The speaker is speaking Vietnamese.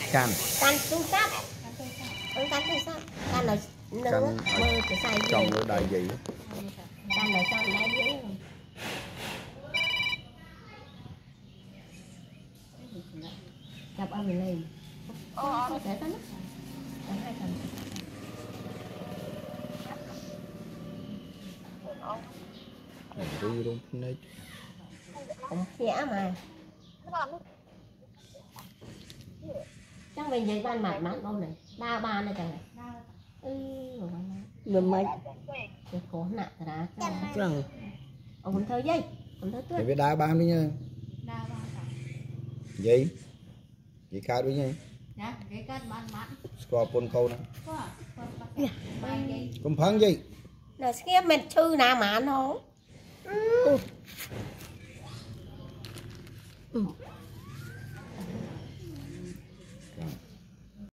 can tu sắt can tu sắt can là nướng mơ cái xay trong cái đại gì can là trong đáy dưới chập âm lên có thể có nút hai phần đi luôn này cũng khẽ mà chắc mình dậy ban mặt mắt đâu này ba ba này chẳng này mình mấy cái cổ nặng ra rằng ông thơ dây ông thơ tuyết biết đá ba đi nha gì gì cao đấy nha qua pôn câu nè cũng phán gì là kia mình thư nào mà nó